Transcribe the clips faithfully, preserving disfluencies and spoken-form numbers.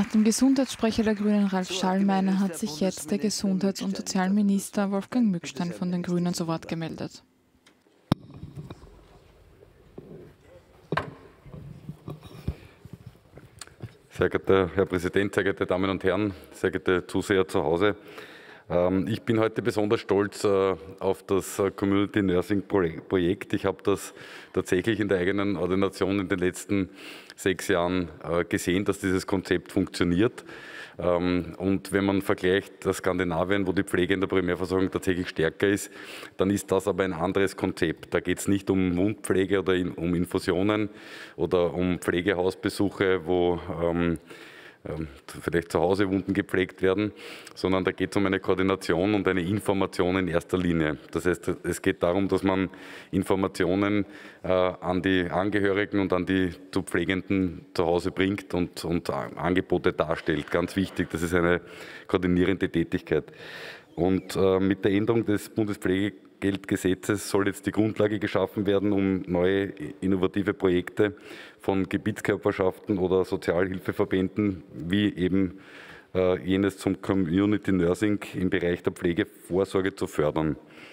dem Gesundheitssprecher der Grünen, Ralf Schallmeiner, hat sich jetzt der Gesundheits- und Sozialminister Wolfgang Mückstein von den Grünen zu Wort gemeldet. Sehr geehrter Herr Präsident, sehr geehrte Damen und Herren, sehr geehrte Zuseher zu Hause. Ich bin heute besonders stolz auf das Community Nursing Projekt. Ich habe das tatsächlich in der eigenen Ordination in den letzten sechs Jahren gesehen, dass dieses Konzept funktioniert. Und wenn man vergleicht das Skandinavien, wo die Pflege in der Primärversorgung tatsächlich stärker ist, dann ist das aber ein anderes Konzept. Da geht es nicht um Wundpflege oder um Infusionen oder um Pflegehausbesuche, wo ähm, vielleicht zu Hause Wunden gepflegt werden, sondern da geht es um eine Koordination und eine Information in erster Linie. Das heißt, es geht darum, dass man Informationen äh, an die Angehörigen und an die zu Pflegenden zu Hause bringt und, und Angebote darstellt. Ganz wichtig, das ist eine koordinierende Tätigkeit. Und äh, mit der Änderung des Bundespflegegeldgesetzes soll jetzt die Grundlage geschaffen werden, um neue innovative Projekte von Gebietskörperschaften oder Sozialhilfeverbänden wie eben äh, jenes zum Community Nursing im Bereich der Pflegevorsorge zu fördern.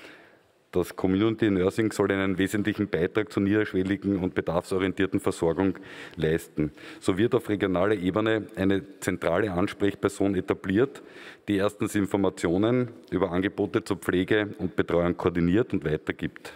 Das Community Nursing soll einen wesentlichen Beitrag zur niederschwelligen und bedarfsorientierten Versorgung leisten. So wird auf regionaler Ebene eine zentrale Ansprechperson etabliert, die erstens Informationen über Angebote zur Pflege und Betreuung koordiniert und weitergibt.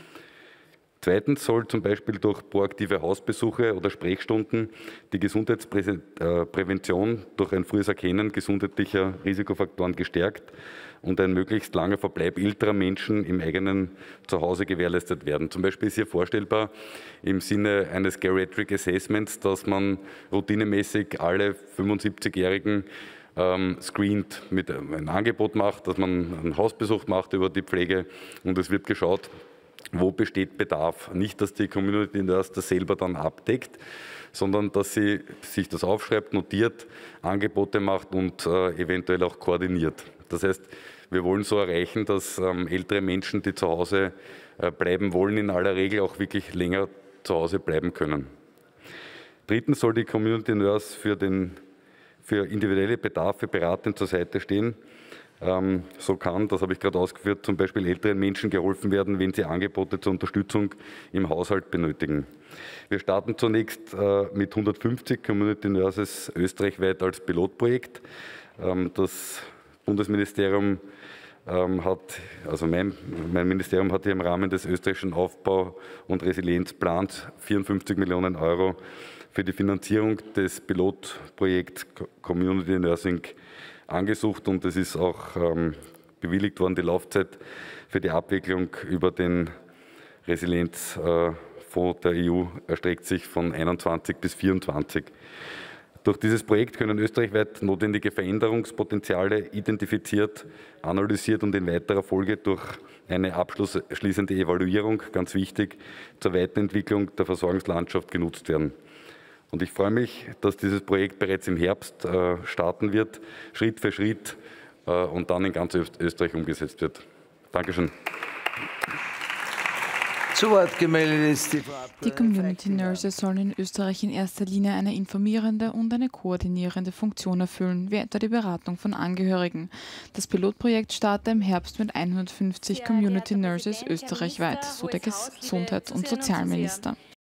Zweitens soll zum Beispiel durch proaktive Hausbesuche oder Sprechstunden die Gesundheitsprävention durch ein frühes Erkennen gesundheitlicher Risikofaktoren gestärkt und ein möglichst langer Verbleib älterer Menschen im eigenen Zuhause gewährleistet werden. Zum Beispiel ist hier vorstellbar im Sinne eines Geriatric Assessments, dass man routinemäßig alle fünfundsiebzigjährigen ähm, screent, mit ein Angebot macht, dass man einen Hausbesuch macht über die Pflege und es wird geschaut, wo besteht Bedarf. Nicht, dass die Community Nurse das selber dann abdeckt, sondern dass sie sich das aufschreibt, notiert, Angebote macht und äh, eventuell auch koordiniert. Das heißt, wir wollen so erreichen, dass ähm, ältere Menschen, die zu Hause äh, bleiben wollen, in aller Regel auch wirklich länger zu Hause bleiben können. Drittens soll die Community Nurse für, den, für individuelle Bedarfe beratend zur Seite stehen. Ähm, so kann, das habe ich gerade ausgeführt, zum Beispiel älteren Menschen geholfen werden, wenn sie Angebote zur Unterstützung im Haushalt benötigen. Wir starten zunächst äh, mit hundertfünfzig Community Nurses österreichweit als Pilotprojekt. Ähm, das Bundesministerium ähm, hat, also mein, mein Ministerium hat hier im Rahmen des österreichischen Aufbau- und Resilienzplans vierundfünfzig Millionen Euro für die Finanzierung des Pilotprojekts Community Nursing angesucht und es ist auch ähm, bewilligt worden. Die Laufzeit für die Abwicklung über den Resilienzfonds der E U erstreckt sich von einundzwanzig bis vierundzwanzig. Durch dieses Projekt können österreichweit notwendige Veränderungspotenziale identifiziert, analysiert und in weiterer Folge durch eine abschließende Evaluierung, ganz wichtig, zur Weiterentwicklung der Versorgungslandschaft genutzt werden. Und ich freue mich, dass dieses Projekt bereits im Herbst äh, starten wird, Schritt für Schritt äh, und dann in ganz Österreich umgesetzt wird. Dankeschön. Zu Wort gemeldet ist die Frau Die Community Nurses sollen in Österreich in erster Linie eine informierende und eine koordinierende Funktion erfüllen, wie etwa die Beratung von Angehörigen. Das Pilotprojekt startet im Herbst mit hundertfünfzig Community Nurses österreichweit, so der Gesundheits- und Sozialminister.